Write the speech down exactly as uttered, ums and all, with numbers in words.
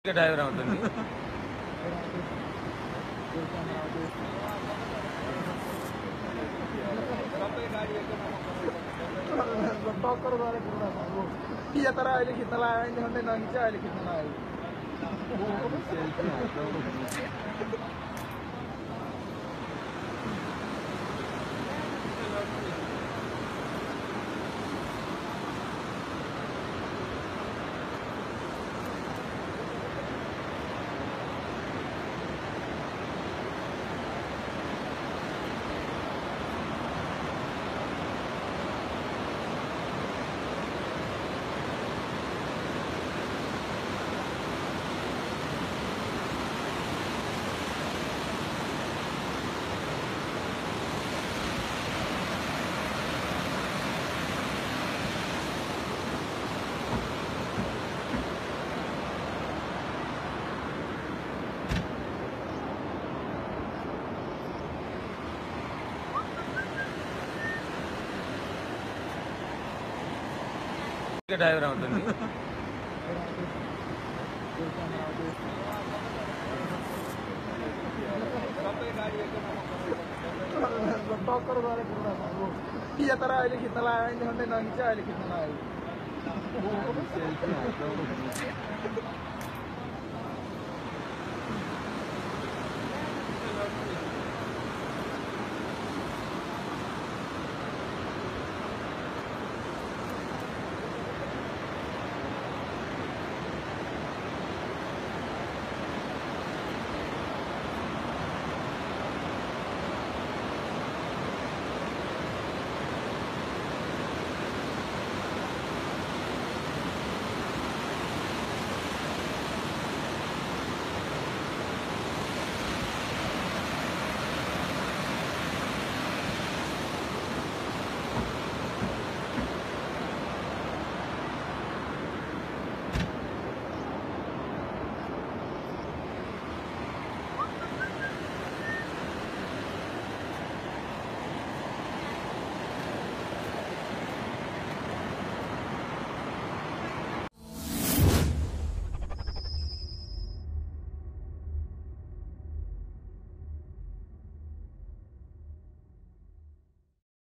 Driver ఉంటుంది. ये तरह अहिले कितना लाया है हमने नहीं चाहे अहिले कितना लाया డ్రైవర్ ఉంటుంది. ये तरह अहिले कितना लाया है हमने नहीं चाहे अहिले कितना लाया